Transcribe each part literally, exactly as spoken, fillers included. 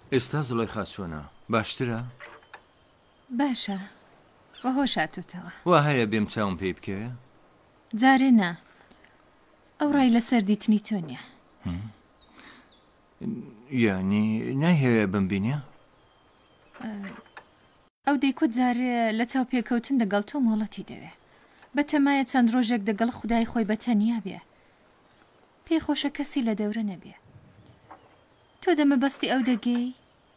ئێستا زڵەیخا چۆنە؟ باشترە؟ باشە بەهۆش هاتووتەوە. وا هەیە بێم چاوم پێی بکەوێ؟ جارێ نا ئەو ڕای لەسەر دیتنی تۆ نییە. یانی نایهەوێ بمبینێ؟ ئەو دەیکوت جارێ لە چاو پێکەوتن دەگەڵ تۆ مۆڵەتی دەوێ بە تەمایە چەند ڕۆژێک دەگەڵ خودای خۆی بەتەنیا بێ پێی خۆشە کەسی لە دەورە نەبێ. تۆ دەمەبەستی ئەو دەگەی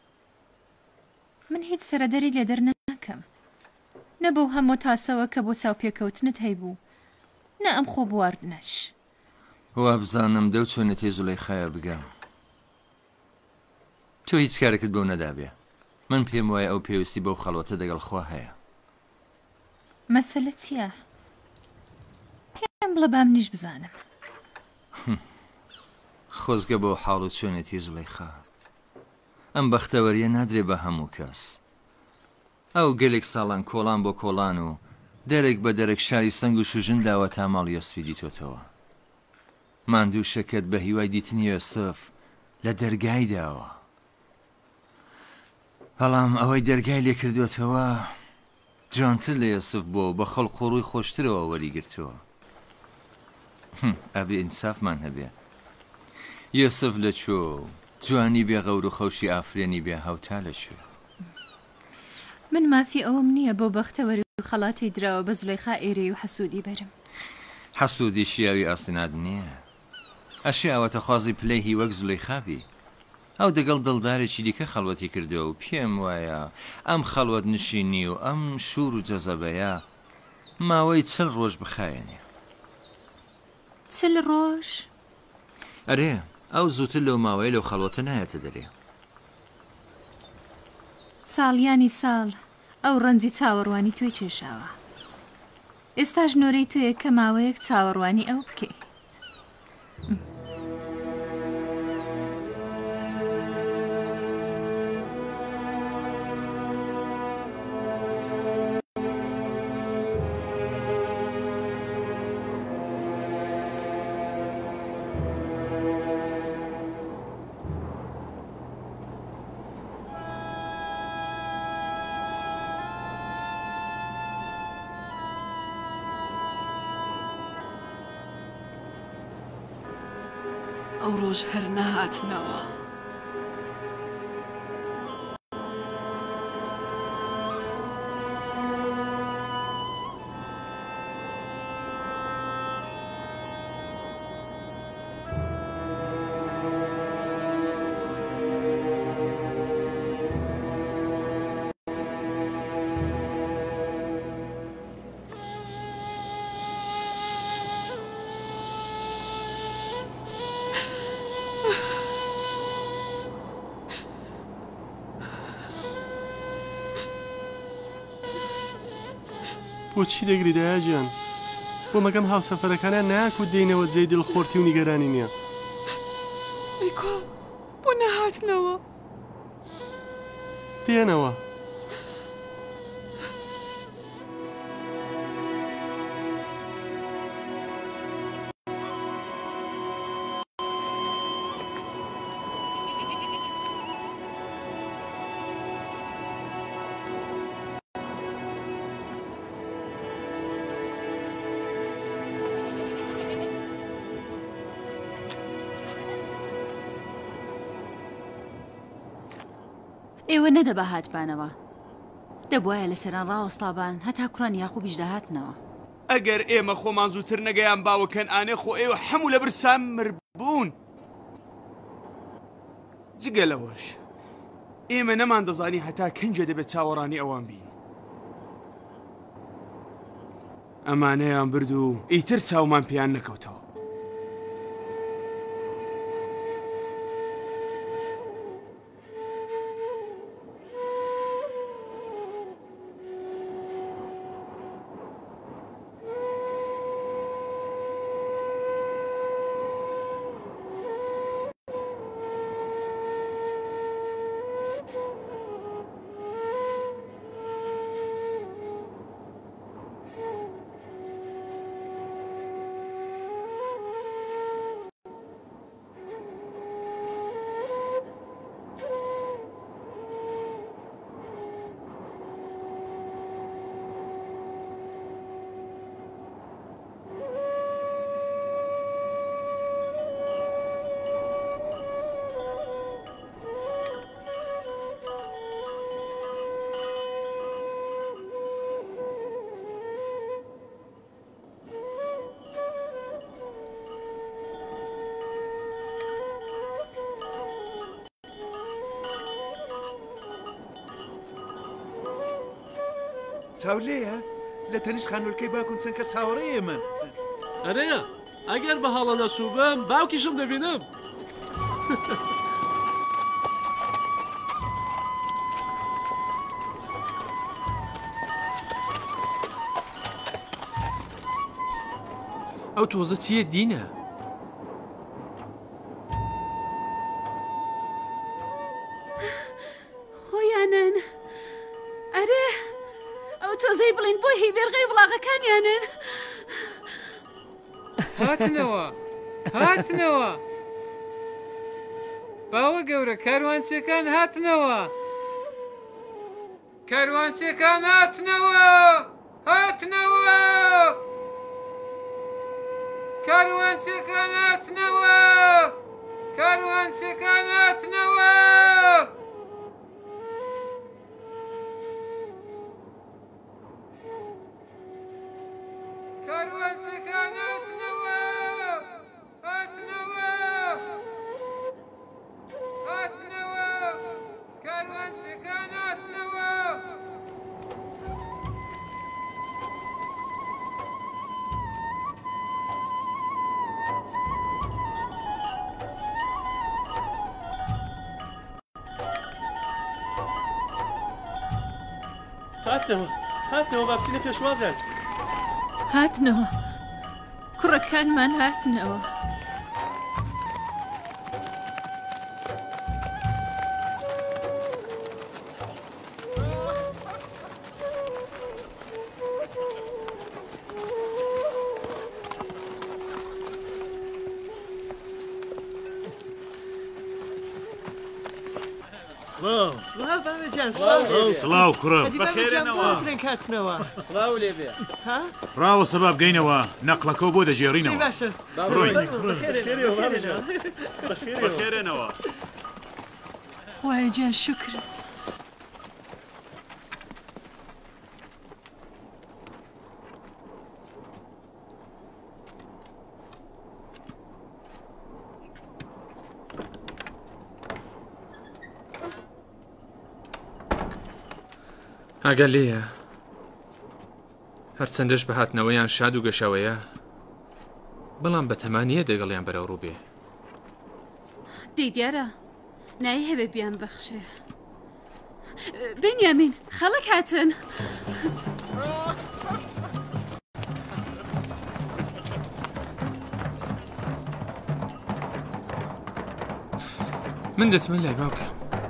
من هیچ سەرەدەری لێ دەرناکەم نەبوو هەموو تاسەوە کە بۆ چاو پێکەوتنت هەیبوو نە ئەم خۆ بواردنەش. وا بزانم دەو چۆنەتێ زولەیخایە بگەم. تۆ هیچ کارێکت بەو نەدابێ. من پێم وایە ئەو پێویستی بەو خەڵوەتە دەگەڵ خوا هەیە. مەسەلە چییە؟ پێم بڵە بام نیش بزانم. خۆزگە بۆ حاڵ و چۆنێتی زولەیخا. ئەم بەختەوەریە نادرێ بە هەموو کەس. ئەو گەلێک ساڵان کۆڵان بۆ کۆڵان و دەرێک بە دەرێک شاری سەنگ و شوژن داوە تا ماڵ یۆسفی دیتۆتەوە. ماندوو شەکەت بە هیوای دیتنی یۆسف لە دەرگای داوە. بەڵام ئەوەی دەرگای لێ کردوێتەوە جوانتر لە یۆسف بۆ بە خەڵق و ڕووی خۆشترەوە وەریگرتووە. ئەبێ ئینسافمان هەبێ. یۆسف لە چۆ جوانی بێ غەور و خەوشی ئافرێنی بێ هەوتا لە چۆ. من مافی ئەوم نییە بۆ بەختەوەری و خەڵاتی دراوە بە زولەیخا ئێرەی و حەسوودی بەرم. حەسوودی شیاوی ئاسناد نییە. ئەشی ئەوەتە خوازی پلەی هی وەک زولەیخابی. ئەو دەگەڵ دڵدارێکی دیکە خەڵوەتی کردەوە و پێم وایە ئەم خەڵوەت نشینی و ئەم شور و جەزەبەیە ماوەی چل ڕۆژ بخایەنێ. چل ڕۆژ؟ ئەرێ ئەو زووتر لەو ماوەی لەو خەڵوەتە نایەتە دەرێ. ساڵیانی ساڵ ئەو ڕەنجی چاوەڕوانی توی کێشاوە. ئێستا ژنۆرەی تویە کە ماوەیەک چاوەڕوانی ئەو بکەی. ئەو ڕۆژ هەر نەهاتنەوە. بۆچی دەگری دایاجیان؟ بۆ مەگەم هاوسەفەرەکانیان ناکو دێنەوە جێی دڵخۆرتی و نیگەرانی نییە. ئەیکۆ بۆ نەهاتنەوە؟ دێنەوە. ئێوە نەدەبا هاتبانەوە دەبواە لە سەران ڕاوەستابان هەتا کوڕان یاقوبیش داهاتنەوە. ئەگەر ئێمە خۆمان زووتر نەگەیان باوەکەن ئانێ خۆ ئێوە هەموو لە برسان مربوون. جگە لەوەش ئێمە نەمان دەزانی هەتا کەنجە دەبێت چاوەڕانی ئەوان بین. ئەمانەیان برد و ئیتر چاومان پێیان نەکەوتەوە. چاولەیە لە تەنیشت خانوولکەی باکوون چەند کە چاوەڕێیە من ئەرەیە ئەگەر بە هەڵە نەسووبم باوکیشم دەبینم. ئەو تۆزە چییە دینە؟ خۆیانن ئەرێ ئەو تۆزەی بڵین بۆ هی بێرغەی وڵاغەکانیانن. هاتنەوە هاتنەوە باوە گەورە کاروانچیەکان هاتنەوە کاروانچیەکان هاتنەوە هاتنەوە کاروانچیەکان هاتنەوە کاروانچیەکان هاتنەوە کاروانچیەکان هاتنەوە هاتنەوە هاتنەوە کاروانچیەکان هاتنەوە. هاتنەوە هاتنەوە با بچینە پێشوازێک. هاتنەوە کوڕەکانمان هاتنەوە. سڵاو سڵاو بابەجان سڵاو سڵاو کوڕم بەخێرێنەوە کاتنەوە سڵاو لێبێ ڕاوە سەبا بگەینەوە نەقلەکە بۆ دەژێڕینەوە باشە بەخێرێنەوە خوایە گیان شوکرت. ئەگەر لێیە هەرچەندەش بە هاتنەوەیان شاد و گەشەوەیە بەڵام بە تەمانیە دەگەڵیان بەرەو ڕووبێ. دەی دیارە نایی هەبێ بیان بەخشێ. بنیامین خەڵک هاتن. من دەچمە لای باوکە.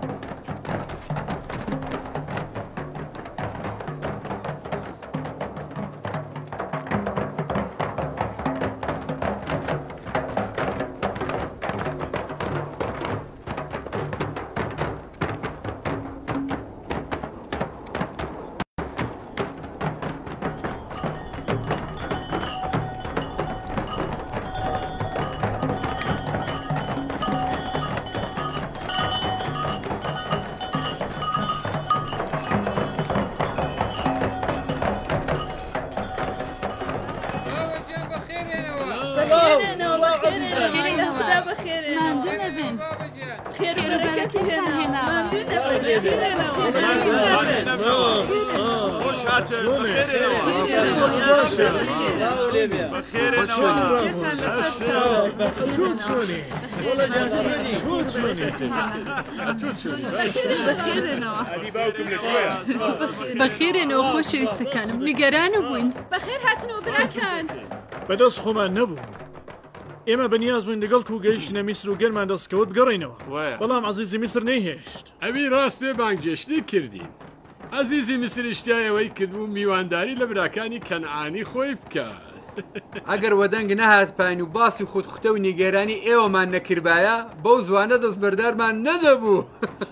بەخێرێنەوە خۆشەویستەکانم نیگەرانە بووین. بەخێر هاتنەوە براکان. بەدەست خۆمان نەبوو. ئێمە بەنیاز بووین لەگەڵ و گەیشتنە میسر و گەرمان دەستکەوت بگەڕێنەوە بەڵام عزیزی میسر نەیهێشت. ئەوی ڕاست پێ بانگێشتی کردین. عزیزی میسر شتایەوەی کردبوو میوانداری لە براکانی کەنعانی خۆی بکات. ئەگەر وەدەنگ نەهات پاین و باسی خودخوتە و نیگەرانی ئێوەمان نەکردبایە بەو زوانە دەستبەردارمان نەدەبوو.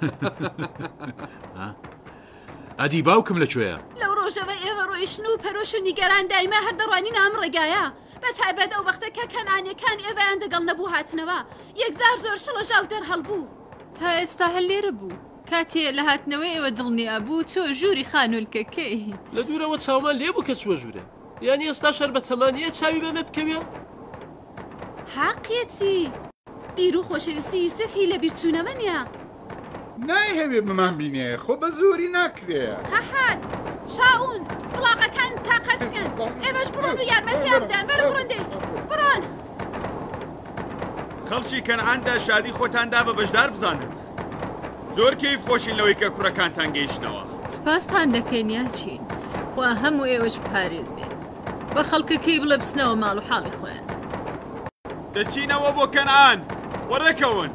ئەدی باوکم لەکوێیە؟ لەو ڕۆژەوە ئێوە ڕۆیشتن و پەرۆش و نیگەران دایما هەردەڕوانین ئەم ڕێگایە. بە تایبەت ئەو وەختە کە کەنعانیەکان ئێوەیان دەگەڵ نەبوو هاتنەوە یەکزار زۆر شڵەژاو دەرهەڵبوو. تا ئێستا هەل لێرە بوو. کاتێ لە هاتنەوەی ئێوە دڵنیا بوو چۆ ژووری خانوولکەکەی لە دوورەوە چاومان لێبوو کە چوە ژوورە. یانی ئێستا شەر بە تەمانیە چاوی بەمە بکەوێ؟ حەقیەتی بیر و خۆشەویستی یوسفی لە بیرچوونەوە نیە. نایهەوێ بمان بینێ خۆ بە زۆری ناکرێ. قەحەت شاون بڵاقەکان تاقەت بکەن ئێمەش بڕۆن و یارمەتیان بدەن بەرە بڕۆندێ بڕۆن خەڵکی کەنعاندا شادی خۆتاندا بە بەشدار بزانن زۆر کەیف خۆشین لەوەی کە کوڕەکانتان گەیشتنەوە سپاستان دەکەین یاچین خوا هەموو ئێوەش پارێزێ بە خەڵکەکەی بڵێ بچنەوە ماڵ و حاڵی خۆیان دەچینەوە بۆ کەنعان وەڕێکەون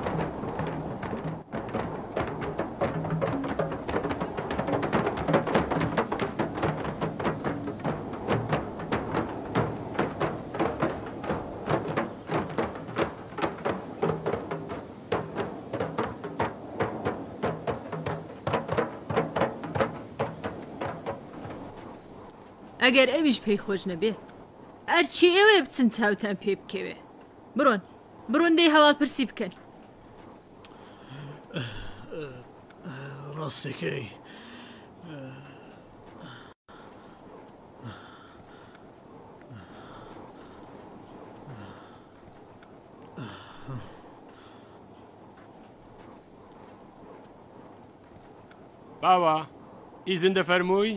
ئەگەر ئەویش پێی خۆش نەبێ ئەرچی ئێوە بچن چاوتان پێ بکەوێ بڕۆن بڕۆن دەی هەواڵپرسی بکەن ڕاستەکەی باوە ئیزن دەفەرمووی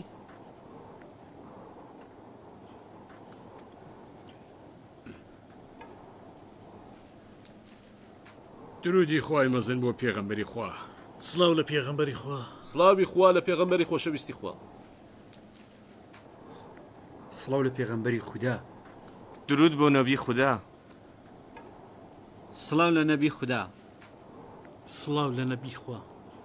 درودی خوای مەزن بۆ پێغەمبەری خوا سڵاو لە پێغەمبەری خوا سڵاوی خوا لە پێغەمبەری خۆشەویستی خوا سڵاو لە پێغەمبەری خوددا درود بۆ نەبی خوددا سڵاو لە نەبی خوددا سڵاو لە نەبی خوا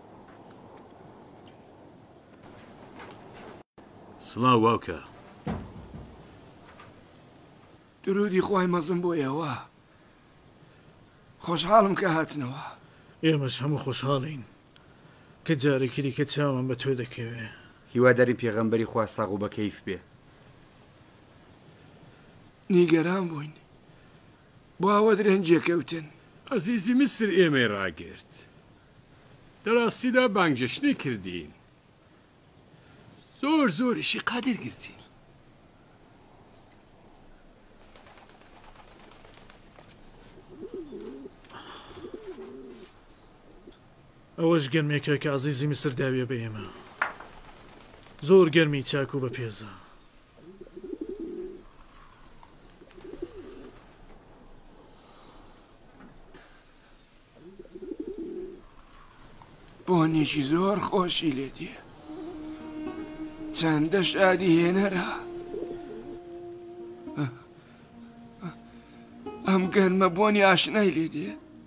سڵاو واوکە درودی خوای مەزن بۆ ئێوە خۆشحاڵم کە هاتنەوە ئێمەش هەموو خۆشحاڵین کە جارێکی دیکە چاوم بە تۆ دەکەوێ هیواداری پێغەمبەری خوا ساغ و بە کەیف بێ نیگەران بووین بۆ ئەوە درەنجێکەوتن ئەزیزی میسر ئێمەی ڕاگرت دەڕاستیدا بانگجەشنی کردین زۆر زۆریشی قادر گرتین ئەوەش گەرمێکە کە عەزیزی میسر داویە بە ئێمە زۆر گەرمی چاک و بە پێزە بۆنێکی زۆر خۆشی لێ دێ چەندە شادی هێنەرە ئەم گەرمە بۆنی ئاشنای لێ دێ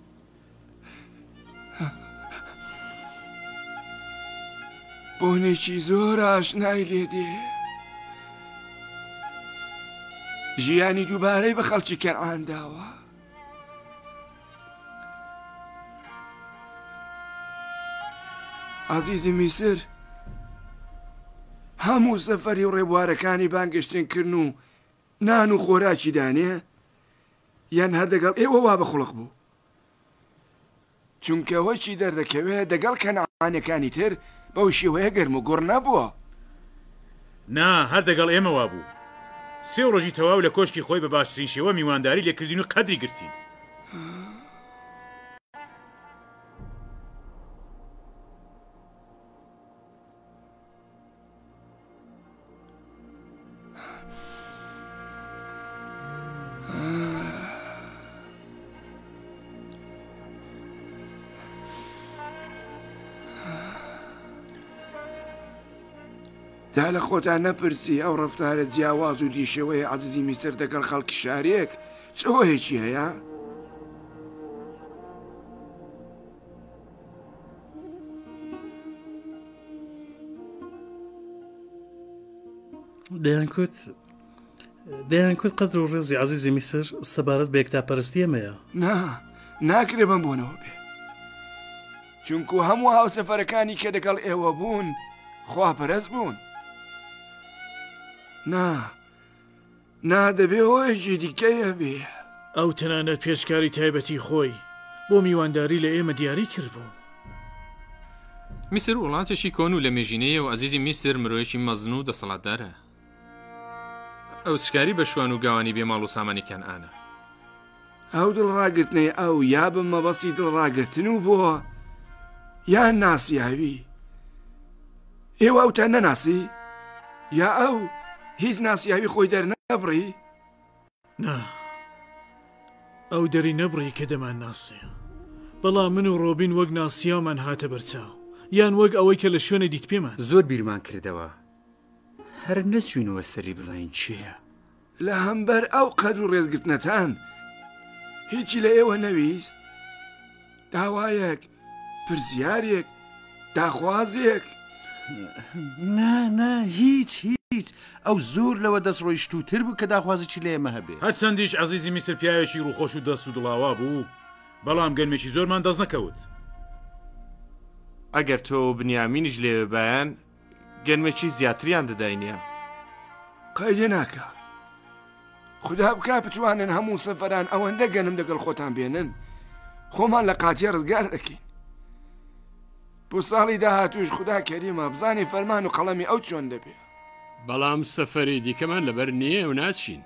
بۆنێکی زۆر ئاشنای لێ دێ ژیانی دووبارەی بە خەڵکی کەنعان داوە عەزیزی میسر هەموو سەفەری و ڕێبوارەکانی بانگەشتنکردن و نان و خۆراکی دانێ یان هەر دەگەڵ ئێوە وا بەخوڵق بوو چونکەوەچی دەردەکەوێت دەگەڵ کەنعانەکانی تر بەو شێوەیە گەرم و گۆڕ نەبووە نا هەر دەگەڵ ئێمەوا بوو سێ ڕۆژی تەواو لە کۆشکی خۆی بە باشترین شێوە میوانداری لێکردین و قەدری گرتین تا لە خۆتان نەپرسی ئەو ڕەفتارە جیاواز و دیشەوەی عەزیزی میسر دەگەڵ خەڵکی شارێک چۆهێکی هەیە؟ دەیانکوت دەیانکوت قەدر و ڕێزی عەزیزی میسر سەبارەت بە یەکتاپەرستی ئێمەیە نا ناکرێ بم بۆنەوە بێ چونکو هەموو هاوسەفەرەکانی کە دەگەڵ ئێوە بوون خواپەرست بوون نا نا دەبێ هۆیەکی دیکەیە بێ ئەو تەنانەت پێشکاری تایبەتی خۆی بۆ میوانداری لە ئێمە دیاری کردبوو میسر وڵاتێکی کۆن و لە مێژینەیە و عەزیزی میسر مرۆیەکی مەزن و دەسەڵاتدارە ئەو چکاری بە شوان و گاوانی بێماڵ و سامانی کەنعانە ئەو دڵڕاگرتنەی ئەو یا بە مەبەستی دڵڕاگرتن و بووە یان ناسیاوی ئێوە ئەوتان نەناسی؟ یا ئەو هیچ ناسیاوی خۆی دەرنەبڕی؟ نا ئەو دەری نەبڕی کە دەمان ناسێ، بەڵام من و ڕۆبین وەک ناسیامان هاتە بەرچاو، یان وەک ئەوەی کە لە شوێنە دیت پێمان زۆر بیرمان کردەوە، هەر نەچوینەوە سەری بزانین چییە. لە هەمبەر ئەو قەدر و ڕێزگرتنەتان هیچی لە ئێوە نەویست؟ داوایەک، پرسیارێک، داخوازێک؟ نا نا هیچ هیچ ئەو زۆر لەوە دەست ڕۆیشتوتر بوو کە داخوازێکی لە ئێمە هەبێ. هەر چەندیش عەزیزی میسر پیاوێکی ڕووخۆش و دەست و دڵاوا بوو، بەڵام گەرمێکی زۆرمان دەست نەکەوت. ئەگەر تۆ بنیامینیش لێوێ بایان گەرمێکی زیاتریان دەداینە. قەیدێ ناکە. خدا بکا بتوانن هەموو سەفەران ئەوەندە گەنم دەگەڵ خۆتان بێنن، خۆمان لە قاچێ ڕزگار دەکەین. بۆ ساڵی داهاتوش خدا کەریمە بزانێ فەرمان و قەڵەمی ئەو چۆن دەبێ. بەڵام سەفەری دیکەمان لەبەر نییە و ناچین.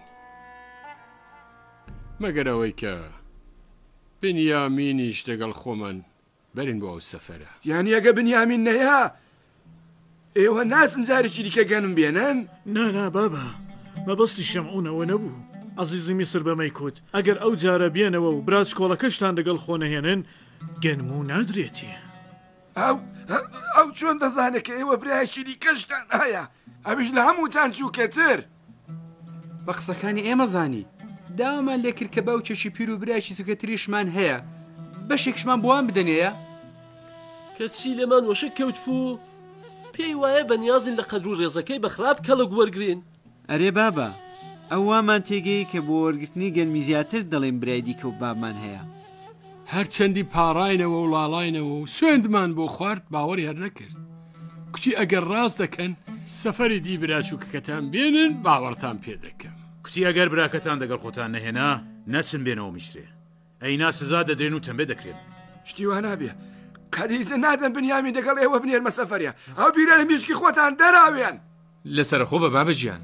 مەگەر ئەوەی کە بنیامینیش دەگەڵ خۆمان بەرین بۆ ئەو سەفەرە. یانی ئەگە بنیامین نەیە ئێوە ناچن جارێکی دیکە گەنم بێنن؟ نانا بابا مەبەستی شەمعونەوە نەبوو. عەزیزی میسر بەمەی کوت ئەگەر ئەو جارە بێنەوە و براچ کۆڵەکەشتان دەگەڵ خۆ نەهێنن گەنم و نادرێتی. ئەو ئەو چۆن دەزانێت کە ئێوە برایشی دیکەشتان هەیە؟ ئەویش لە هەمووتان چووکەتر. بە قسەکانی ئێمە زانی داوامان لێ کرد کە باو چەشی پیر و برایشی سوکەتریشمان هەیە، بەشێکشمان بۆوان بدەنەیە؟ کەچی لێمان وەشە کەوت بوو پێی وایە بەنیازین لە قەدر و ڕێزەکەی بەخراپ کەڵک وەرگرین. ئەرێ بابا ئەو وامان تێگەی کە بۆ وەرگرتنی گەنمی زیاتر دەڵێن برای دیکە و بابمان هەیە. هەرچەندی پاڕاینەوە و لاڵاینەوە و سوێندمان بۆ خوارد باوەڕی هەر نەکرد. کوتی ئەگەر ڕاست دەکەن سەفەری دی براچووکەکەتان بێنن باوەڕتان پێ دەکەم. کوتی ئەگەر براکەتان دەگەڵ خۆتان نەهێنا نەچن بێنەوە میسرێ، ئەینا سزا دەدرێن و تەمبێ دەکرێن. شتی وا نابێ قەدیزە نادەن بنیامین دەگەڵ ئێوە بنێرمە سەفەریە، ئەو بیرە لە میشکی خۆتان دەراوێن. لەسەرخۆ بە بابە گیان.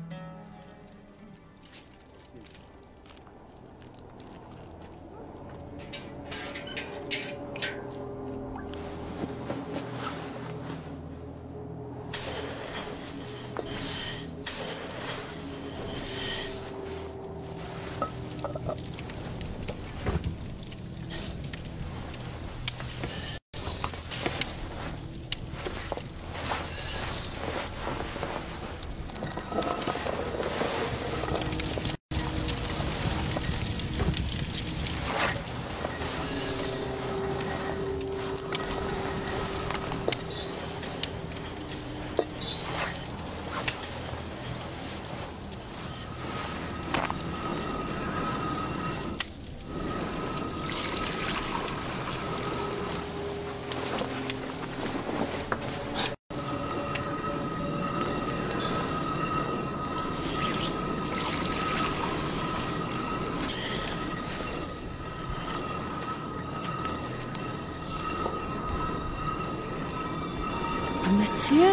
ئەمە چییە؟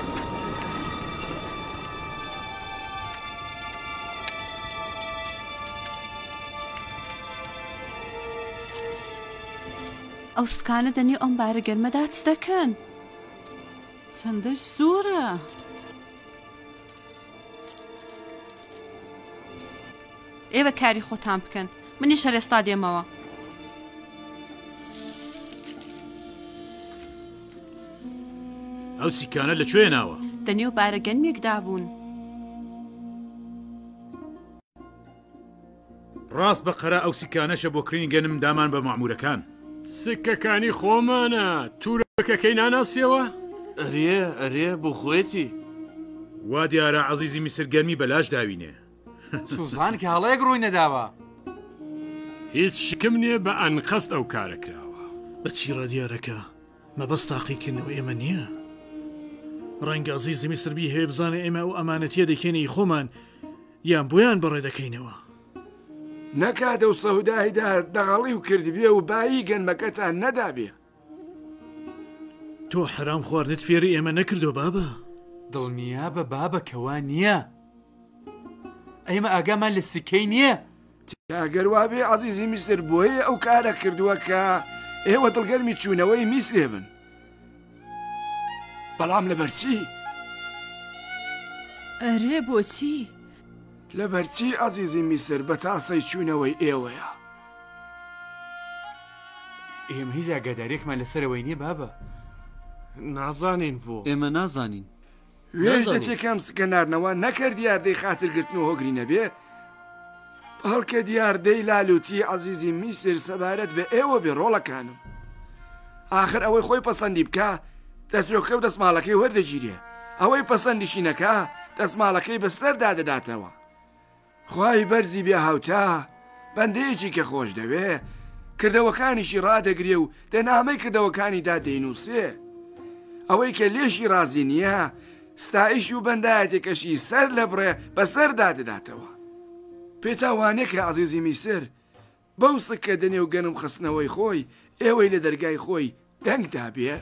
ئەو سکانە دەنی ئەم بارە گەرمەدا چ دەکەن؟ چەندەش زۆرە. ئێوە کاری خۆتان بکەن، منی شەرێستا دێمەوە. ئەو سیکانە لەکوێ ناوە؟ دەنێو بارە گەنمێکدا بوون. ڕاست بە قەرا ئەو سیکانەشە بۆ کڕینی گەنم دامان بە مەعموورەکان. سکەکانی خۆمانە تورەکەکەی ناناسیەوە؟ ئەرێ ئەرێ بۆ خۆیەتی وا دیارە عەزیزی میسر گەرمی بەلاش داوینێ. سوزان کە هەڵەیەک ڕووی نەداوە. هیچ شکم نییە بە ئەنقەست ئەو کارە کراوە. بەچی ڕادیارەکە مەبەست تاقیکردنەوە ئێمە نییە. ڕەنگە عەزیزی میسر بی هەیە بزانێ ئێمە ئەو ئەمانەتیە دەکەینی خۆمان یان بۆیان بەڕێ دەکەینەوە. نەکاتە و سەودایدا دەغەڵی و کردبیێ و بایی گەنمەکەتان نەدابێ. تۆ حرام خواردنت فێری ئێمە نەکردو بابە؟ دڵنیا بە بابەکەوا نییە. ئێمە ئاگامان لە سکەی نییە. ئەگەر وابێ عەزیزی میسر بۆیە ئەو کارە کردووە کە ئێوە دڵگەرمی چوونەوەی میسرێ بن. بەڵام لەبەرچی؟ ئەرێ بۆچی؟ لەبەرچی عەزیزی میسر بە تاسەی چوونەوەی ئێوەیە. ئێمە هیچ ئاگادارێکمان لەسەرەوەی نییە بابە. نازانین بۆ ئێمە نازانین. وێژ دەچێکم سکەنارنەوە نەکرد دیاردەی خاترگرتن و هۆگری نەبێ هەڵکە دیاردەی لالوتی عەزیزی میسر سەبارەت بە ئێوە بێ ڕۆڵەکانم. آخر ئەوەی خۆی پەسەندی بکە دەستۆکە و دەسماڵەکەی وەردەگیرێ، ئەوەی پەسەندیشی نەکا دەسماڵەکەی بەسەردا دەداتەوە. خوای بەرزی بێ هاوتا بەندەیەکی کە خۆش دەوێ کردەوەکانیشی ڕادەگرێ و دەنامەی کردەوەکانیدا دەینووسێ. ئەوەی کە لێشی ڕازی نییە ستایش و بەندایەتێکەشی سەر لە بڕێ بەسەردا دەداتەوە. پێتاوانێک کە عەزیزی میسر بەو سکە دەنێ و گەنم خستنەوەی خۆی ئێوەی لە دەرگای خۆی دەنگدا بێ.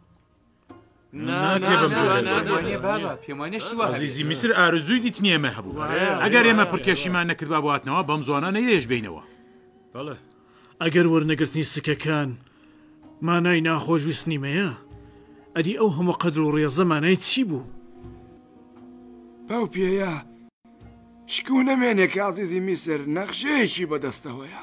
عەزیزی میسر ئارزووی دیتنی ئێمە هەبوو. ئەگەر ئێمە پڕکێشیمان نەکردوا بواتنەوە بەم زوانە نەیەش بینەوە. بەڵێ ئەگەر وەرنەگرتنی سکەکان مانای ناخۆشویستنیمەیە ئەدی ئەو هەموو قەدر و ڕێزە مانای چی بوو؟ بەو پێیە شکو نەمێنێ کە عەزیزی میسر نەخشەیەکی بەدەستەوەیە.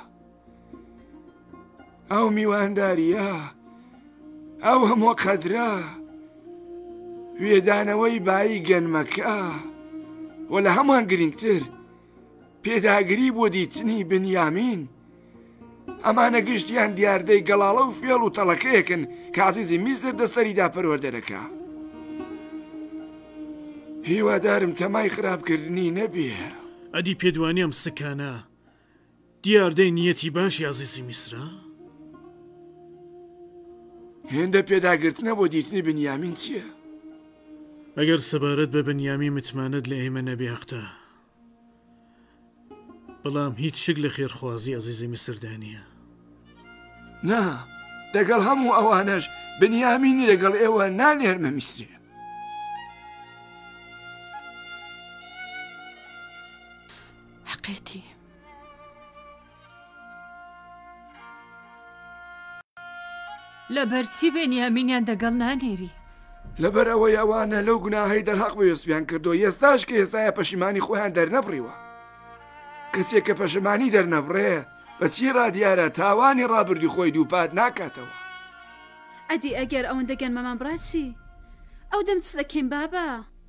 ئەو میوانداریە ئەو هەموو قەدرە وێدانەوەی بایی گەنمەکە و لە هەمان گرنگتر پێداگری بۆ دیتنی بنیامین ئەمانە گشتیان دیاردەی گەڵاڵە و فێڵ و تەڵەکەیەکن کە عەزیزی میسر دەسەریدا پەروەردەرەکە. هیوادارم تەمای خراپکردنی نەبێ. ئەدی پێدوانیم سکانە دیاردەی نیەتی باشی عەزیزی میسرە؟ هێندە پێداگرتنە بۆ دیتنی بنیامین چییە؟ ئەگەر سەبارەت بە بنیامی متمانەت لە ئێمە نەبێ هەختە، بەڵام هیچ شک لە خێرخوازی عەزیزی میسردانیە. نا دەگەڵ هەموو ئەوانەش بنیامینی لەگەڵ ئێوە نانێرمە میسرێ. حەقێتی لەبەرچی بەنیامینیان دەگەڵ نانێری؟ لەبەر ئەوەی ئەوانە لەو گوناهەی دەرحەق بە یوسفیان کردو ئێستاش کە ئێستاە پەشیمانی خۆیان دەرنەبڕیوە. کەسێک کە پەشیمانی دەرنەبڕێ بەچی ڕادیارە تاوانی ڕابردی خۆی دووپات ناکاتەوە. ئەدی ئەگەر ئەوەندە گەنمەمان بڕاچی ئەو دەم چ دەکەین بابە؟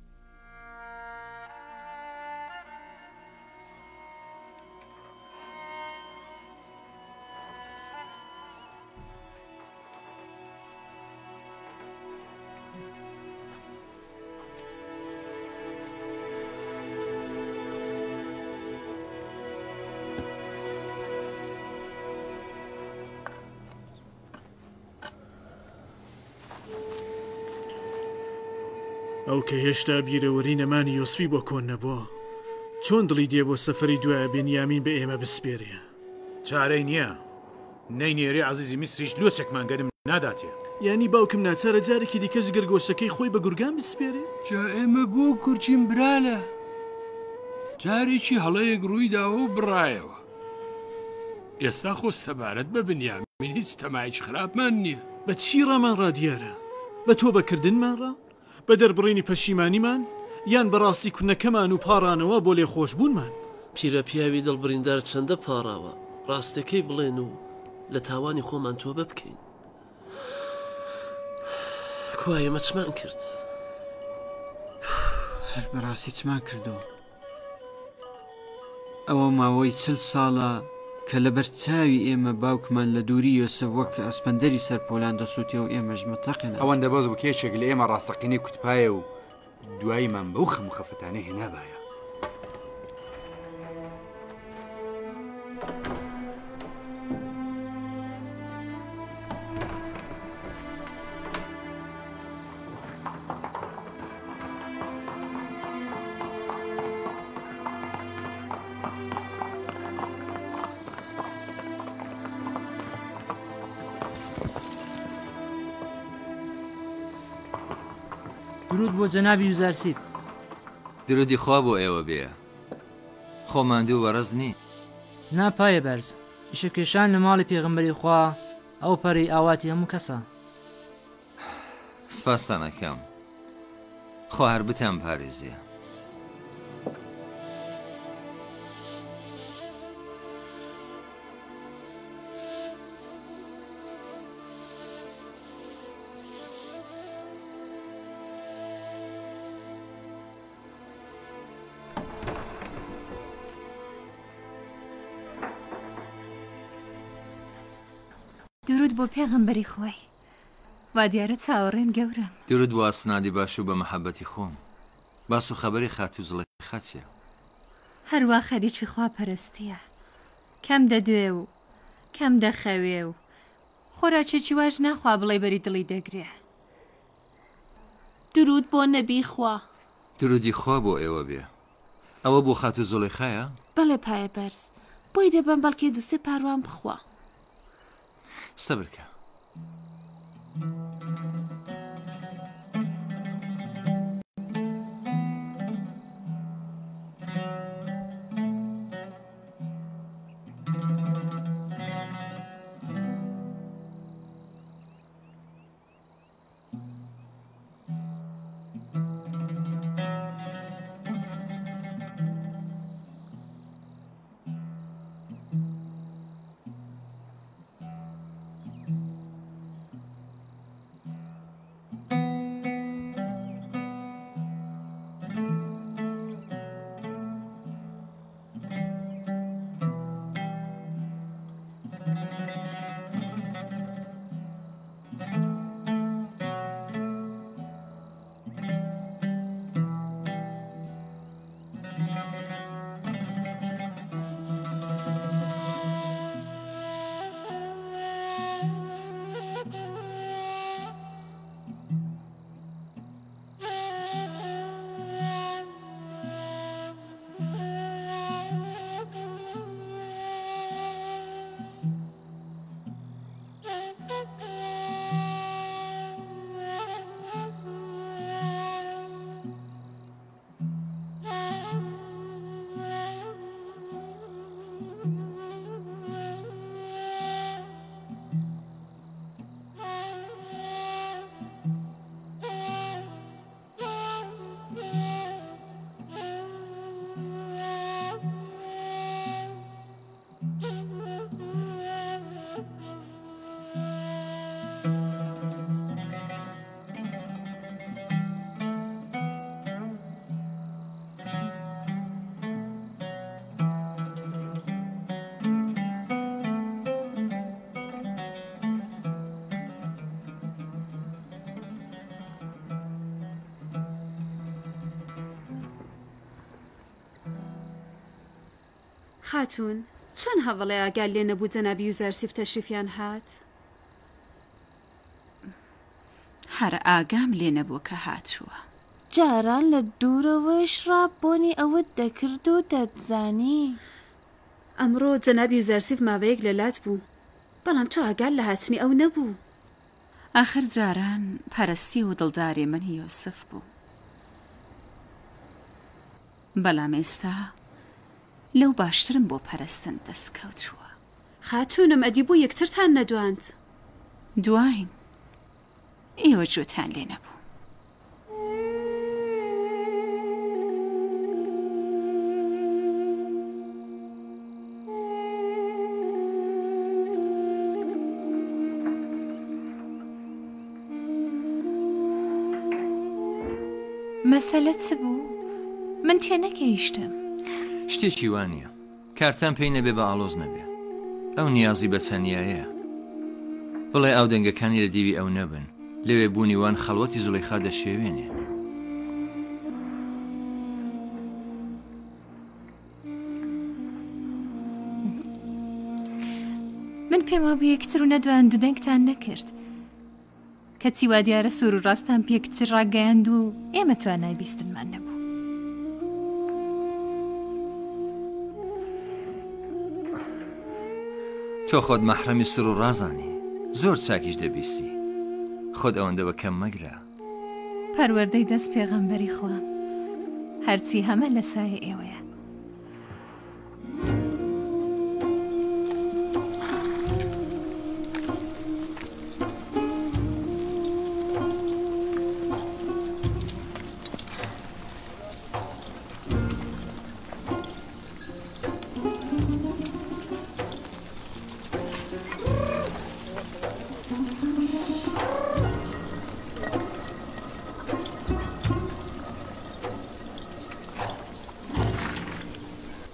ئەو کە هێشتا بیرەوەری نەمانی یۆسفی بۆ کۆن نەبووە چۆن دڵی دێ بۆ سەفەری دوایە بێنیامین بە ئێمە بسپێرێ؟ چارەی نییە نەینێرێ عەزیزی میسریش لۆچێکمان گەرم ناداتێ. یانی باوکم ناچارە جارێکی دیکەش گەرگۆشەکەی خۆی بە گورگان بسپێرێ؟ جا ئێمە بۆ کورچین برالە جارێکی هەڵەیەک ڕوویداوە و بڕایەوە. ئێستا خۆ سەبارەت بە بنیامین هیچ تەمایکی خراپمان نییە. بە چی ڕامان ڕادیارە؟ بە تۆ بەکردنمان ڕا؟ بە دەربڕینی پەشیمانیمان یان بەڕاستی کونەکەمان و پاڕانەوە بۆ لێ خۆشبوونمان؟ پیرە پیاوی دڵبریندار چەندە پاڕاوە ڕاستەکەی بڵێن و لە تاوانی خۆمان تۆ بە بکەین. کوایە مەچمان کرد هەر بەڕاستی چمان کردو. ئەوە ماوەی چل ساڵە کە لەبەر چاوی ئێمە باوکمان لە دووری یۆسف وەک ئەسپەندەری سەر پۆلان دەسووتێ و ئێمەش متەقین. ئەوەندە بەز بوو کێشێک لە ئێمە ڕاستەقینەی کوتپایە و دواییمان بەو خەم و خەفتانە هێنابایە. درود بۆ جەنابی یوزارچیف. درودی خوا بۆ ئێوە بێ. خۆماندوو وەڕز نی. ناپایە بەرز ئیشەکێشان لە ماڵی پێغەمبەری خوا ئەو پەرەی ئاواتی هەموو کەسە. سپاستانەکەم. خوا هەر بتیان پارێزیە. درود بۆ پێغەمبەری خۆی وا دیارە چاوەڕێن گەورم. درود بۆ ئاسنادی باش و بە مەحەبەتی خۆم. باس و خەبەری خات و زڵێخا چییە؟ هەروە خەریکی خواپەرستیە، کەم دەدوێ و کەم دەخەوێ و خۆراکێکی واژ ناخوا بڵێ بەری دڵی دەگرێ. درود بۆ نەبی خوا. درودی خوا بۆ ئێوە بێ. ئەوە بۆ خات و زۆڵێخایە؟ بەڵێ پایە بەرز بۆی دەبم بەڵکێ دوسێ پاروان بخوا. ستە بکە. خاتون چۆن هەوڵێ ئاگال لێ نەبوو جەنابی یوزەرسیف تەشریفیان هات؟ هەر ئاگام لێ نەبوو کە هاتووە. جاران لە دوورەوەش ڕابۆنی ئەوت دەکرد و دەتزانی. ئەمڕۆ جەنابی یوزەرسیف ماوەیەک لەلات بوو، بەڵام تۆ ئاگال لە هاتنی ئەو نەبوو. آخر جاران پەرستی و دڵداری من یۆسف بوو، بەڵام ئێستا لەو باشترم بۆ پەرستن دەستکەوتووە. خاتونم ئەدی بوو یەکترتان نەدواند. دواین، ئێوە جۆتان لێ نەبوو. مەسەلە چ بوو؟ من تێ نەگەیشتم. شتێکی وانە کارتان پێی نەبێ بە ئاڵۆز نەبێ. ئەو نیازی بە تەنیایە. بڵێ ئەو دەنگەکانی لە دیوی ئەو نەبن، لەوێ بوونی وان خەڵوەتی زولەیخا دەشێوێنێ. من پێم وابوو یەکتر و نەدوان دوو دەنگتان نەکرد، کەچی وا دیارە سوور و ڕاستان پێکتر ڕاگەیاند و ئێمە توانای بیستنمان نەبوو. تۆ خۆت مەحرەمی سر و ڕازانی، زۆر چاکیش دەبیستی. خۆت ئەوەندە بە کەم مەگرە. پەروەردەی دەست پێغەمبەری خوا، هەرچی هەمە لە سایە ئێوەیە.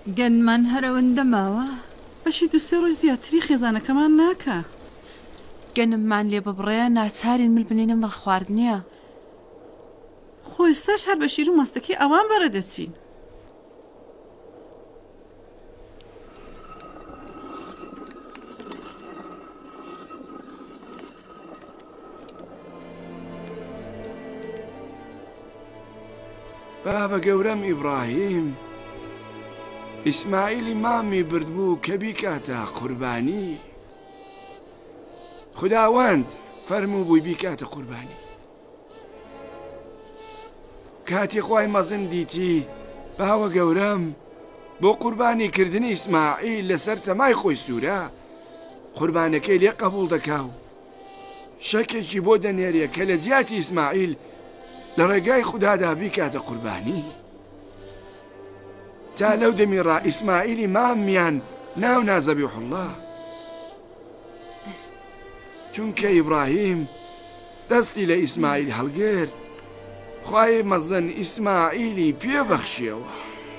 گەنمان هەرەوەندە ماوە بەشی دوسێ ڕۆژ زیاتری خێزانەکەمان ناکە. گەنممان لێ ببڕێ ناچارین مل بنینە مڕ خواردنیە. خۆ ئێستاش هەر بە شیر و مەستەکەی ئەوان بەرە دەچین. بابە گەورەم ئیبراهیم ئیسماعیلی مامی بردبوو کە بیکاتە قوربانی. خوداوەند فەرموو بووی بیکاتە قوربانی. کاتی خوای مەزن دیتی باوە گەورەم بۆ قوربانی کردنی ئیسماعیل لەسەر تەمای خۆی سوورە قوربانەکەی لێ قبول دەکاو شەکێکی بۆ دەنێرێ کە لە جیاتی ئیسماعیل لە ڕێگای خوددادا بیکاتە قوربانی. جا لەو دەمیڕا ئیسماعیلی مامیان ناو نازەبیح الله چونکە ئیبراهیم دەستی لە ئیسماعیل هەڵگرت خوای مەزن ئیسماعیلی پێبەخشیەوە.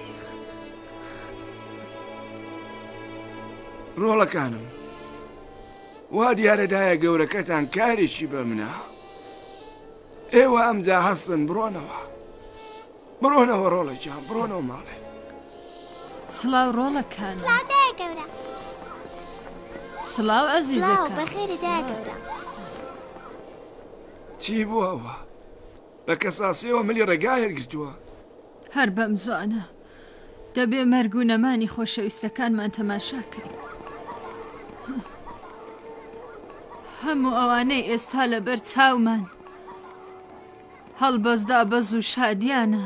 ڕۆڵەکانم وا دیارەدایە گەورەکەتان کارێکی بە منە. ئێوە ئەمجا هەستن بڕۆنەوە بڕۆنەوە ڕۆڵەجان بڕۆنەوە ماڵێ. سڵاو ڕۆڵەکان گەورە سڵاو ئەزیزەکە بەخێرەدایە گەورە. چی بووەوە؟ بە کەساسیەوە ملی ڕێگای هەرگرتووە. هەر بەم زوانە دەبێ مەرگ و نەمانی خۆشەویستەکانمان تەماشاکەین. هەموو ئەوانەی ئێستا لەبەر چاومان هەڵبەزدا بەز و شادیانە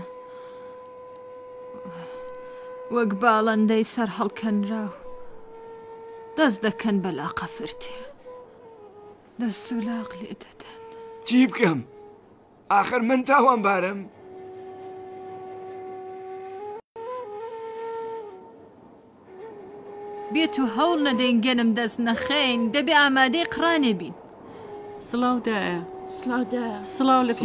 وەک باڵندەی سەر هەڵکەنراو دەست دەکەن بە لاقەفرتێ دەست و لاق لێ دەدەن. چی بکەم؟ ئاخر من تاوان بارم؟ بێت و هەوڵ نەدەین گەنم دەست نەخەین دەبێ ئامادەی قڕانێ بین. سڵاودایە سڵاودایە سڵاو لە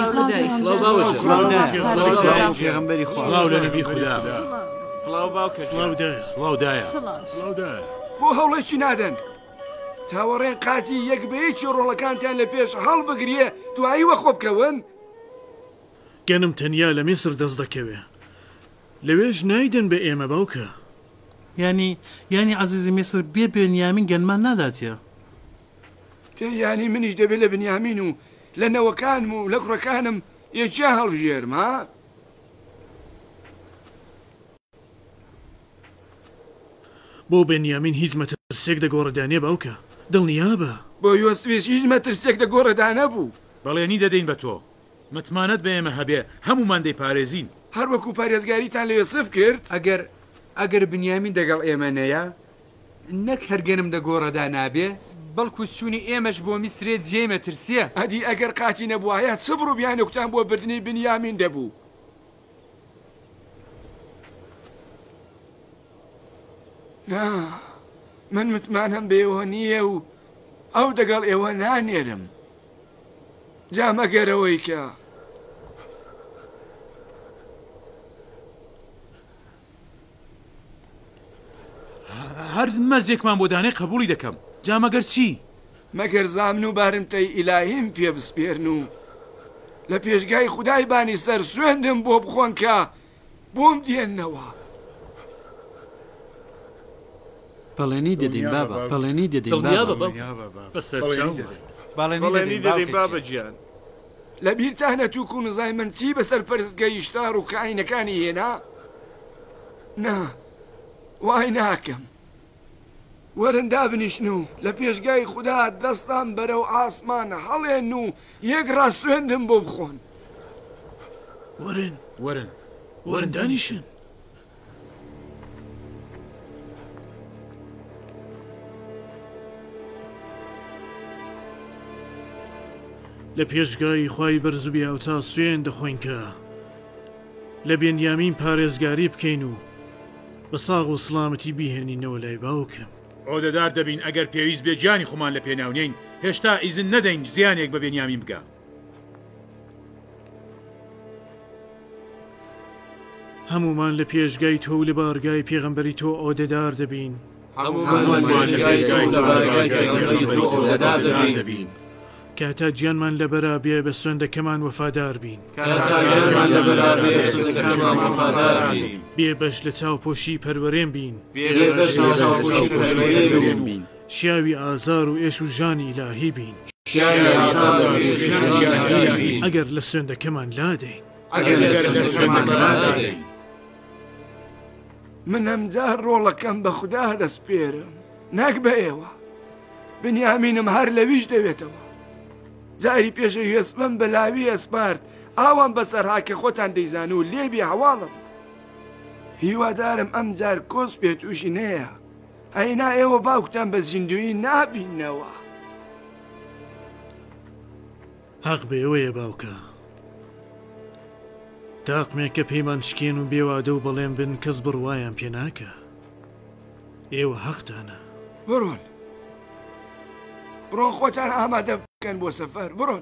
پێغەمبەری خوا سڵاو لە نەبی خودا سڵاو باوکە سڵاودایە سڵاودایە سڵاودایە. بۆ هەوڵێکی نادەن چاوەڕێن قاتی یەک بەیەکی ڕۆڵەکانتان لە پێش هەڵ بگرێ دوایی وە خۆ بکەون. گەنم تەنیا لە میسر دەست دەکەوێ لەوێش نایدن بە ئێمە باوکە. ینی ینی عەزیزی میسر بێ بنیامین گەنمان ناداتیە. تێیانی منیش دەبێت لە بنیامین و لە نەوەکانم و لە کوڕەکانم یەکجیا هەڵبژێرم ها؟ بۆ بەنیامین هیچ مەترسێک دەگۆڕدانێ باوکە دڵنیابە. بۆ یۆسفێش هیچ مەترسێک دەگۆڕدانە بوو. بەڵێنی دەدەین بە تۆ متمانەت بە ئێمە هەبێ هەمومان دەیپارێزین. هەر وەکو پارێزگاریتان لە یۆسف کرد. ئەگەر ئەگەر بنیامین دەگەڵ ئێمە نەیە نەک هەرگەنم دەگۆڕەدا نابێ بەڵکو چوونی ئێمەش بۆ میسرێ جێ مەترسیە. ئەدی ئەگەر قاتی نەبووایە چ بڕ و بیانوکتان بۆ بردنی بنیامین دەبوو. نا من متمانم بێەوە نییە و ئەو دەگەڵ ئێوە نانێرم. جا مەگەرەوەی کە هەر مەرجێکمان بۆ دانێ قبولی دەکەم. جا مەگەر چی؟ مەگەر زامن و بارمتەی ئیلاهیم پێ بسپێرن و لە پێشگای خودای بانی سەر سوێندم بۆ بخۆن کە بۆم دێننەوە. بەڵێنی دەدەین بابە بەڵێنی دەدەین بەڵێنی دەدەین بابە گیان. لە بیرتانە تووک و نزای من چی بەسەر پەرستگەی شتار و کاینەکانی هێنا؟ نا وای ناکەم. وەرن دابنیشن و لە پێشگای خوددا دەستان بەرەو ئاسمان هەڵێن و یەک ڕاستوێندم بۆ بخۆن. وەرن وەرن وەرن دانیشن. لە پێشگای خوای بەرزوبی ئەوتا سوێن دەخۆین کە لە بێنیامین پارێزگاری بکەین و بە ساغ و سڵامەتی بیهێنینەوە لای باوکم. ئۆدەدار دەبین ئەگەر پێویست بێ جانی خۆمان لە پێناونین هێشتا ئیزن نەدەین زیانێک بە بێنیامین بگا. هەمومان لە پێشگای تۆ و لە بارگای پێغەمبەری تۆ ئۆدەدار دەبین. کاتە گیانمان لەبەرا بێ بە سوێندەکەمان وەفادار بین بێ بەش لە چاوپۆشی پەروەرێن بین شیاوی ئازار و ئێش و ژانی ئیلاهی بین ئەگەر لە سوێندەکەمان لادەین من ئەمجار ڕۆڵەکەم بە خوددا دەسپێرم ناک بە ئێوە بنیامینم هەر لەویش دەوێتەوە جاری پێشە هێسمەم بە لاوی ئەسپارت ئاوام بەسەرها کە خۆتان دەیزان و لێبی هەواڵم هیوادارم ئەم جار کۆس پێتوشی نەیە ئەینا ئێوە باوکتان بە زیندوی نابینەوە حەق بێوەیە باوکە تاقمێک کە پەیمان شکێن و بێوادە و بەڵێم بن کەس بڕوایان پێ ناکە ئێوە حەقتانە بڕۆن بڕۆ خۆتان ئامادە بکەن بۆ سەفەر بڕۆن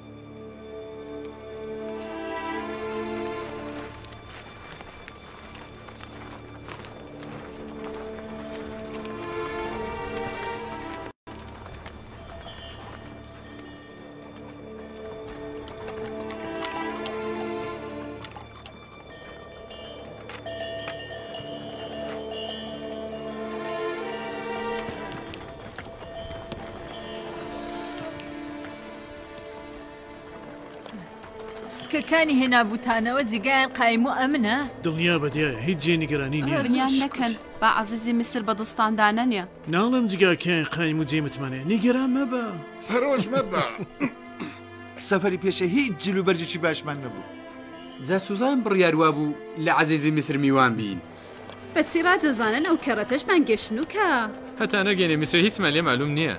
کەکانی هێنابوتانەوە جگایان قایم و ئەمنە دڵنیا بەدیایە هیچ جێ نیگەرانی نییە بنیان نەکەن با عەزیزی میسر بەدڵستاندانە نیە ناڵم جگاکیان قایم و جێ متمانەیە نیگەران مەبە فەرۆش مەبە سەفەری پێشە هیچ جل و بەرجێکی باشمان نەبوو جا سوزان بڕیاروا بوو لە عەزیزی میسر میوان بین بەچیرا دەزانن ئەو کەڕەتەشمان گەشتن و کە هەتا نەگەێنێ میسر هیچمان لێ معلوم نییە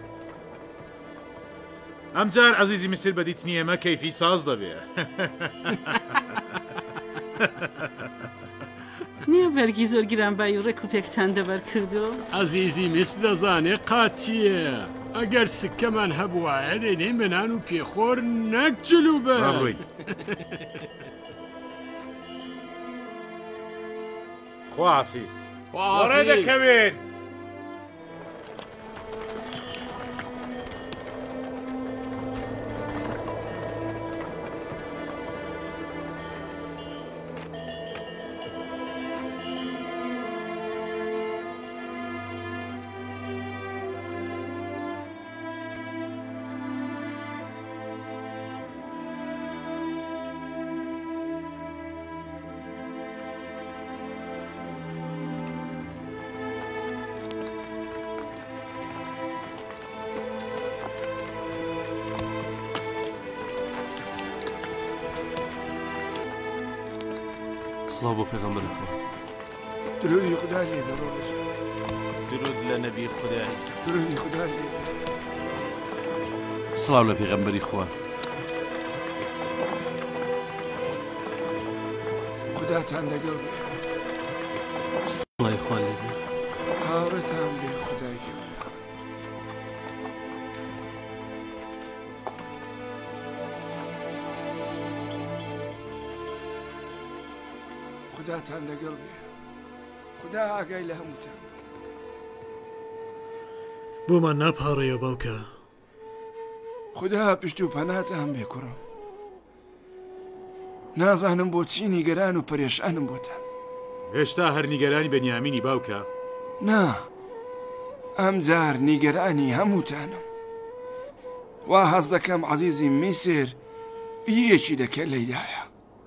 ئەمجار عەزیزی میسر بەدیت نییە ئەمە کەیفی ساز دەبێ نییە بەرگی زۆر گرانبایی و ڕێک و پێکتان دەبەر کردو عەزیزی میسر دەزانێ قاتیە ئەگەر سکەمان هەبوایە دەینێ منان و پێخۆر نەکجلو بە خواحافیز وەڕێ دەکەوێن سڵاو بۆ پێغەمبەری خۆ درودی خدا لێ بەڕۆژ درود لە نەبی خودای درودی خدا لێ سڵاو لە پێغەمبەری خوا خوداتان لەگەڵ بێ سڵای خوا لێ بێ هاوڕێتان بێ خودای گەورە خوداتان لەگەڵ بێ خدا ئاگای لە هەمووتان بۆمان ناپاڕێەوە باوکە خدا پشت و پەناتان بێ کوڕم نازانم بۆ چی نیگەران و پەرێشانم بۆتان هێشتا هەر نیگەرانی بەنیامینی باوکە نا ئەم جار نیگەرانی هەمووتانم وا هەز دەکەم عەزیزی میسر بیرێکی دەکەت لەیدایە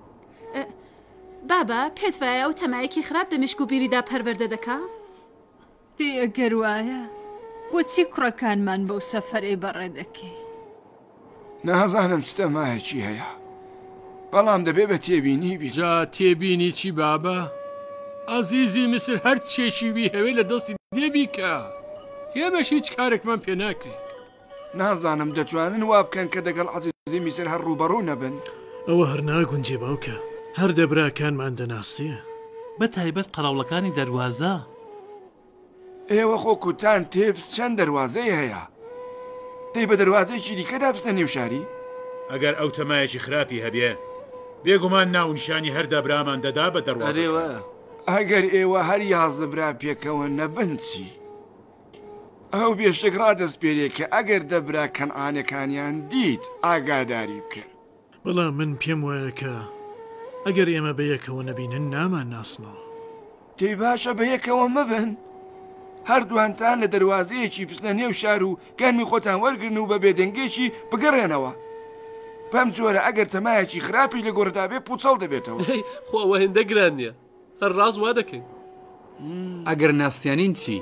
بابا پێت وایە ئەو تەمایەکی خراپ دەمشک و بیریدا پەروەردە دەکا پێ ئەگەر وایە بۆچی کوڕەکانمان بەو سەفەرەی بەڕێ دەکەی نازانم ستەمایەکی هەیە بەڵام دەبێ بە تێبینی بی جا تێبینی چی بابە عەزیزی میسر هەر چێکی وی هەوێ لە دەستی دێبی کە ئێمەش هیچ کارێکمان پێ ناکرێ نازانم دەتوانن وا بکەن کە دەگەڵ عەزیزی میسر هەر ڕوبەڕوو نەبن ئەوە هەر ناگونجێ باوکە هەر دەبراکانمان دەناسیە بە تایبەت قەراوڵەکانی دەروازە ئێوە خۆ کوتان تێپس چەند دەواازەی هەیە دەی بە دەواازەیەکی دیکەدا بستە نێو شاری ئەگەر ئەو تەمایەکی خراپی هەبێ بێگومان ناونشانی هەردا برامان دەدا بە دەواازەوە ئەگەر ئێوە هەر یازدەبرا پێکەوە نەبن چی؟ ئەو بێشک ڕادەست پێرێ کە ئەگەر دەبرا کەنعانەکانیان دیت ئاگاداری بکەن. بەڵام من پێم وایە کە ئەگەر ئێمە بەیەکەوە نەبینن نامان ناسنەوە. دەی باشە بەیەکەوە مەبن. هەردووانتان لە دەواازەیەکی پسنە نێو شار و گەرمی خۆتان وەرگرن و بە بێدەنگێکی بگەڕێنەوە. بەم جۆرە ئەگەر تەمایەکی خراپی لە گۆڕدا بێ پوچەڵ دەبێتەوە. خۆوە هێندە گران نییە هەر ڕاست وا دەکەین. ئەگەر ناستیانین چی؟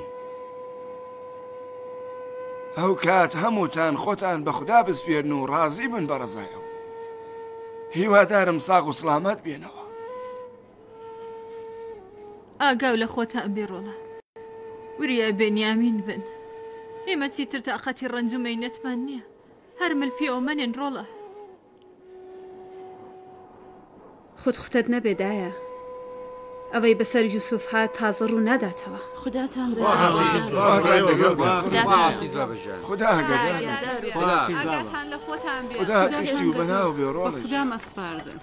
ئەو کات هەمووتان خۆتان بە خوددا بسپێرن و ڕازی بن بە ڕزایەوە. هیوادارم ساغ و سلامەت بێنەوە. ئاگاو لە خۆتان بێڕۆڵە وریای بێنیامین بن. ئێمە چیتر تاقەتی ڕەنج و مەینەتمان نییە. هەر مل پێوەمەنێن ڕۆڵە. خود خوتت نەبێدایە ئەوەی بەسەر یوسف هات تازە ڕوو ناداتەوە. خوداتان لە خۆتان خدا پشتی و بەناو بێڕۆڵ خدا مەسپاردن.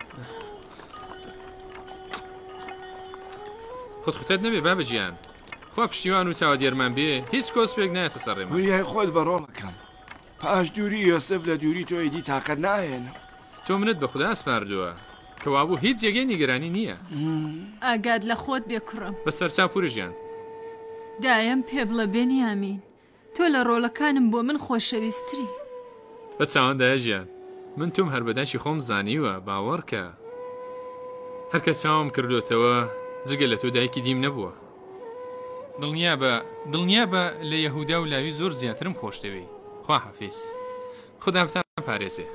خودخوتت نەبێ بابەجیان خوا پشتیوان و چاوە دێرمان بێ هیچ کۆسپێک نایەتە سەڕێمە. وریای خۆت بە ڕۆڵەکەم پاش دووری یۆسف لە دووری تۆ ئیدی تاقەت نایێنە. تۆ منت بە خوددا سپاردووە کەوابوو هیچ جێگەی نیگەرانی نییە. ئاگاد لە خۆت بێ کوڕم. بەسەر چاپورژیان دایم پێ بڵە بێنیامین تۆ لە ڕۆڵەکانم بۆ من خۆشەویستری. بە چاوەندایە ژیان من تۆم هەر بەداشی خۆم زانیوە باوەڕکە هەرکە چاوم کردوتەوە جگە لە تۆ دایکی دیم نەبووە. دڵنیا بە دڵنیا بە لە یەهودا و لاوی زۆر زیاترم خۆشتەوی. خوا حەفیز خوددا بتان پارێزێ.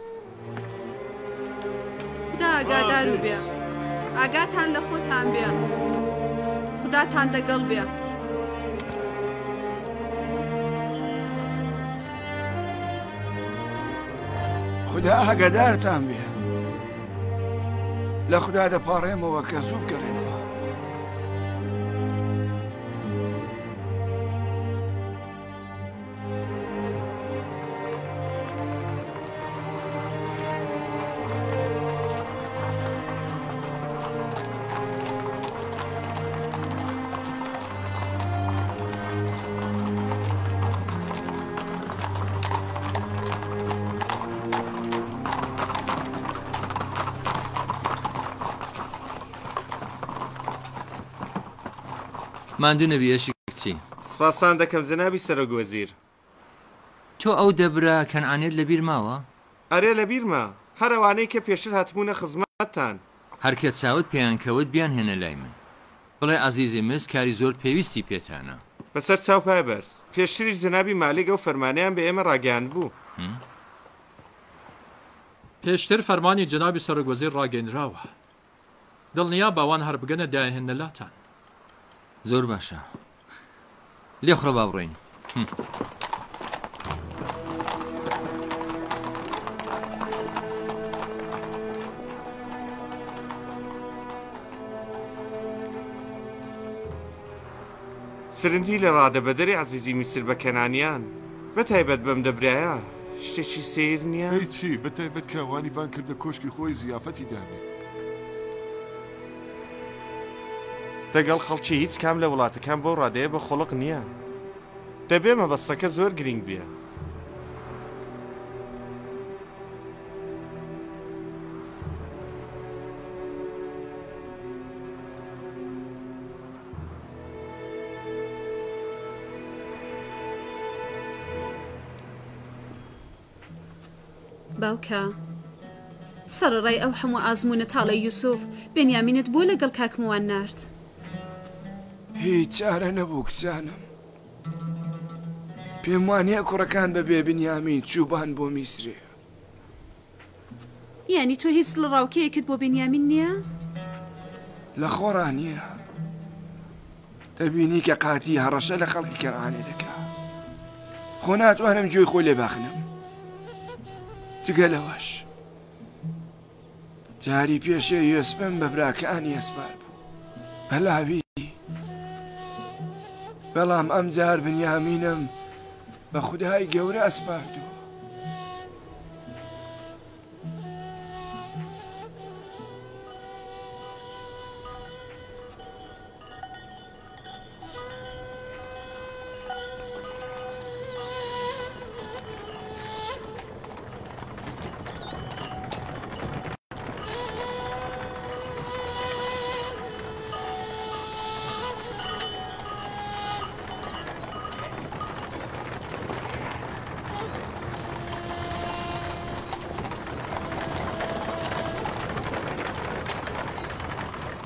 خدا ئاگادار و بێ ئاگاتان لە خۆتان بێ خوداتان دەگەڵ بێ. خدا ئاگادارتان بێ لە خوددا دەپاڕێمەوە کە زوو بگەڕێنەوە. ماندوو نەبیەشی کچی سپاسان دەکەم جەنابی سەرۆگوەزیر. تۆ ئەو دەبرا کەنعانێت لەبیر ماوە؟ ئەرێ لەبیرما هەروانەی کە پێشتر هاتبوونە خزمەتتان. هەرکە چاوت پێیان کەوت بیان هێنە لای من بڵێ عەزیزی مس کاری زۆر پێویستی پێتانە. بەسەر چاو پای بەرز پێشتریش جەنابی مالیگە و فەرمانیان بە ئێمە ڕاگەیاند بوو. پێشتر فەرمانی جەنابی سەرۆگوەزیر ڕاگەیەنراوە دڵنیا باوان هەر بگەنە داهێنە لاتان. زۆر باشە لێ خڕە با بڕێین. سرنجی لە ڕادەبەدەری عەزیزی میسر بە کەنانیان بەتایبەت بەم دەبرایە شتێکی سیر نییە؟ هیچی بەتایبەت کەوانی بان کردە کۆشکی خۆی زیافەتی دامێت. دەگەڵ خەڵکی هیچ کام لە وڵاتەکان بۆ ڕادەیە بە خۆڵق نییە. دەبێ مەبەستەکە زۆر گرنگ بێ. باوکە سەرڕای ئەو هەموو ئازمونە تاڵە یوسف بێنیامینت بۆ لەگەڵ کاکموان نارد. هیچ چارە نەبوو کچانم. پێم وانییە کوڕەکان بەبێ بنیامین چوبان بۆ میسرێ. یعنی تۆ هیچ لە ڕاوکەیەکت بۆ بێنیامین نییە؟ لە خۆڕان نییە. دەبینی کە قاتی هەڕەشە لە خەڵکی کەنعانێ دەکا. خۆ ناتوانم گوێی خۆی لێ باخنم. جگە لەوەش جاری پێشێ یۆسفم بە براکانی ئەسپار بوو بەلاوی. بەڵام ئەم جار بنیامینم بە خودای گەورە ئەسپاردووە.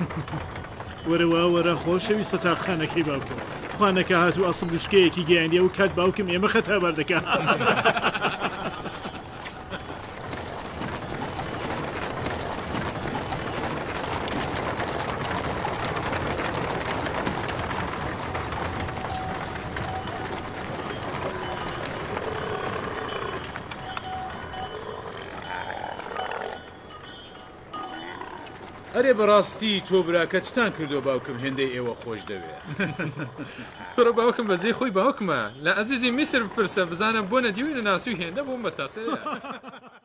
وەرەوە وەرە خۆشەویستە تاقخانەکەی باوکم خوانەکە هاتوو ئەسڵ دوشکەیەکی گەیاندیە و کات باوکم ئێمە خەتا بەردەکە ئەرێ بەڕاستی تۆ براکە چتان کردو باوکم هێندەی ئێوە خۆش دەوێت پڕە باوکم بەزەی خۆی باوکمە لە ئەزیزی میسر بپرسە بزانم بۆ نەدیوی لە ناچوی هێندە بۆم بەتاسەیە